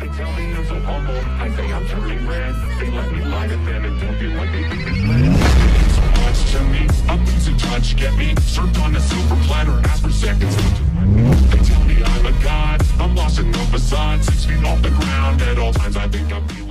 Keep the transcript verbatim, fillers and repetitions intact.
They tell me I'm so humble, I say I'm turning red. They let me lie to them and don't feel like they think it's lit. So much to me, a losing touch, get me served on a silver platter, ask for seconds. They tell me I'm a god, I'm lost in the facade, six feet off the ground. At all times I think I'm